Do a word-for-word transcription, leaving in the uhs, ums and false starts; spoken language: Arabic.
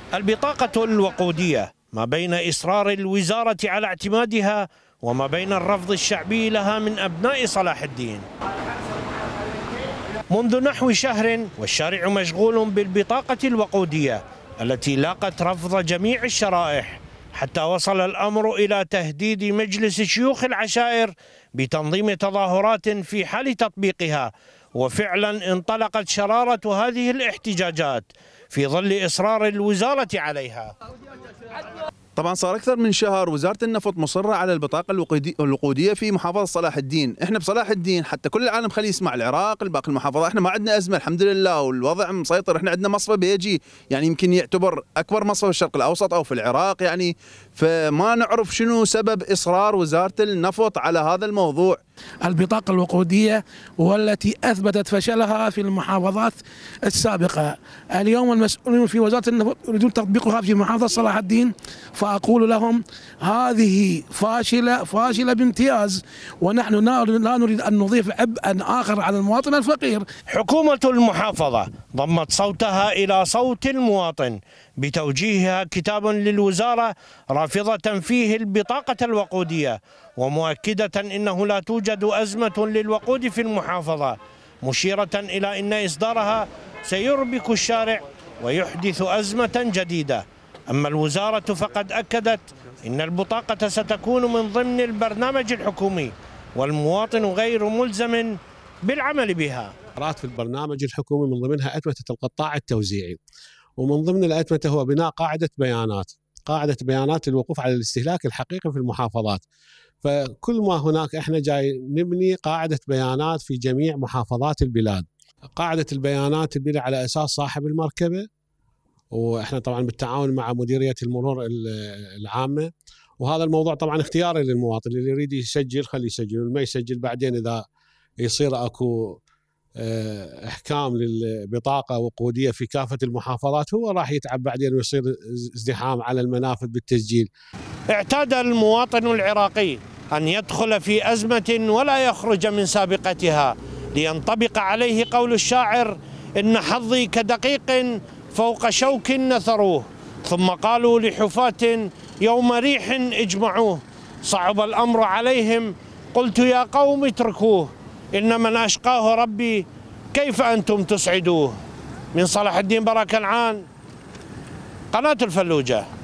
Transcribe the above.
البطاقة الوقودية ما بين إصرار الوزارة على اعتمادها وما بين الرفض الشعبي لها من أبناء صلاح الدين. منذ نحو شهر والشارع مشغول بالبطاقة الوقودية التي لاقت رفض جميع الشرائح، حتى وصل الأمر إلى تهديد مجلس شيوخ العشائر بتنظيم تظاهرات في حال تطبيقها. وفعلا انطلقت شرارة هذه الاحتجاجات في ظل إصرار الوزارة عليها. طبعا صار اكثر من شهر وزاره النفط مصره على البطاقه الوقوديه في محافظه صلاح الدين، احنا بصلاح الدين حتى كل العالم خليه يسمع، العراق الباقي المحافظات احنا ما عندنا ازمه الحمد لله والوضع مسيطر، احنا عندنا مصفى بيجي يعني يمكن يعتبر اكبر مصفى في الشرق الاوسط او في العراق يعني، فما نعرف شنو سبب اصرار وزاره النفط على هذا الموضوع. البطاقة الوقودية والتي أثبتت فشلها في المحافظات السابقة، اليوم المسؤولين في وزارة النفط يريدون تطبيقها في محافظة صلاح الدين، فأقول لهم هذه فاشلة فاشلة بامتياز، ونحن لا نريد أن نضيف عبئا آخر على المواطن الفقير. حكومة المحافظة ضمت صوتها إلى صوت المواطن بتوجيهها كتابا للوزارة رافضة فيه البطاقة الوقودية ومؤكدة أنه لا توجد أزمة للوقود في المحافظة، مشيرة إلى أن إصدارها سيربك الشارع ويحدث أزمة جديدة. أما الوزارة فقد أكدت أن البطاقة ستكون من ضمن البرنامج الحكومي والمواطن غير ملزم بالعمل بها. في البرنامج الحكومي من ضمنها أتمتة القطاع التوزيعي، ومن ضمن الأتمتة هو بناء قاعدة بيانات قاعدة بيانات للوقوف على الاستهلاك الحقيقي في المحافظات. فكل ما هناك احنا جاي نبني قاعدة بيانات في جميع محافظات البلاد. قاعدة البيانات تبني على أساس صاحب المركبة، واحنا طبعا بالتعاون مع مديرية المرور العامة، وهذا الموضوع طبعا اختياري للمواطن، اللي يريد يسجل خليه يسجل، واللي ما يسجل بعدين إذا يصير أكو احكام للبطاقه وقوديه في كافه المحافظات هو راح يتعب بعدين ويصير ازدحام على المنافذ بالتسجيل. اعتاد المواطن العراقي ان يدخل في ازمه ولا يخرج من سابقتها، لينطبق عليه قول الشاعر: ان حظي كدقيق فوق شوك نثروه، ثم قالوا لحفاة يوم ريح اجمعوه، صعب الامر عليهم قلت يا قوم اتركوه، إن من أشقاه ربي كيف أنتم تسعدوه. من صلاح الدين بركنعان، قناة الفلوجة.